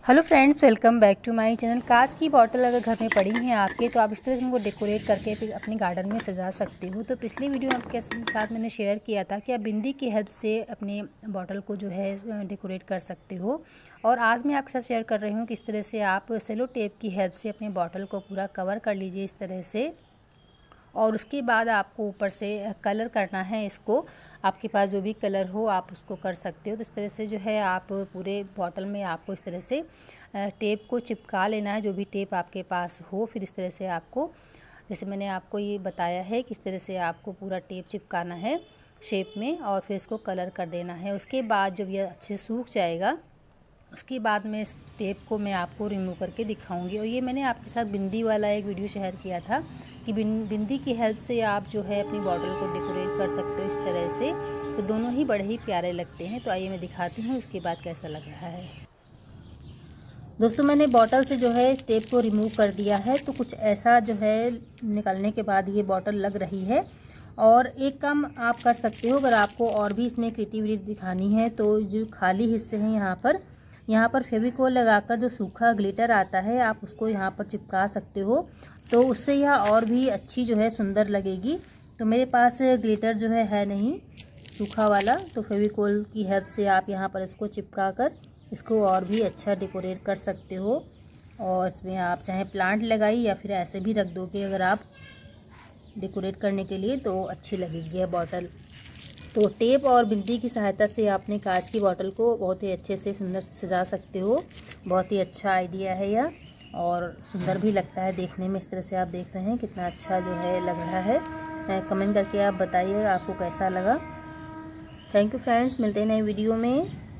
Hello friends, welcome back to my channel. कांच की bottle अगर घर में पड़ी हैं आपके, तो आप इस तरह से उनको डेकोरेट करके फिर अपने गार्डन में सजा सकते हो। तो पिछली वीडियो में आपके साथ मैंने शेयर किया था कि आप बिंदी की हेल्प से अपने बॉटल को जो है डेकोरेट कर सकते हो। और आज मैं आपके साथ शेयर कर रही हूँ कि इस तरह से आप सेलो टेप की हेल्प से अपने बॉटल को पूरा कवर कर लीजिए इस तरह से। और उसके बाद आपको ऊपर से कलर करना है इसको। आपके पास जो भी कलर हो आप उसको कर सकते हो। तो इस तरह से जो है आप पूरे बॉटल में आपको इस तरह से टेप को चिपका लेना है, जो भी टेप आपके पास हो। फिर इस तरह से आपको, जैसे मैंने आपको ये बताया है कि इस तरह से आपको पूरा टेप चिपकाना है शेप में, और फिर इसको कलर कर देना है। उसके बाद जब ये अच्छे सूख जाएगा, उसके बाद में इस टेप को मैं आपको रिमूव करके दिखाऊंगी। और ये मैंने आपके साथ बिंदी वाला एक वीडियो शेयर किया था कि बिंदी की हेल्प से आप जो है अपनी बॉटल को डेकोरेट कर सकते हो इस तरह से। तो दोनों ही बड़े ही प्यारे लगते हैं। तो आइए मैं दिखाती हूँ उसके बाद कैसा लग रहा है। दोस्तों, मैंने बॉटल से जो है टेप को रिमूव कर दिया है। तो कुछ ऐसा जो है निकालने के बाद ये बॉटल लग रही है। और एक काम आप कर सकते हो, अगर आपको और भी इसमें क्रिएटिविटी दिखानी है, तो जो खाली हिस्से हैं यहाँ पर फेविकोल लगाकर जो सूखा ग्लिटर आता है आप उसको यहाँ पर चिपका सकते हो। तो उससे यह और भी अच्छी जो है सुंदर लगेगी। तो मेरे पास ग्लिटर जो है नहीं सूखा वाला, तो फेविकोल की हेल्प से आप यहाँ पर इसको चिपका कर इसको और भी अच्छा डेकोरेट कर सकते हो। और इसमें आप चाहे प्लांट लगाइए या फिर ऐसे भी रख दोगे अगर आप डेकोरेट करने के लिए, तो अच्छी लगेगी यह बॉटल। तो टेप और बिंदी की सहायता से आपने कांच की बॉटल को बहुत ही अच्छे से सुंदर से सजा सकते हो। बहुत ही अच्छा आइडिया है यह, और सुंदर भी लगता है देखने में। इस तरह से आप देख रहे हैं कितना अच्छा जो है लग रहा है। कमेंट करके आप बताइए आपको कैसा लगा। थैंक यू फ्रेंड्स, मिलते हैं नए वीडियो में।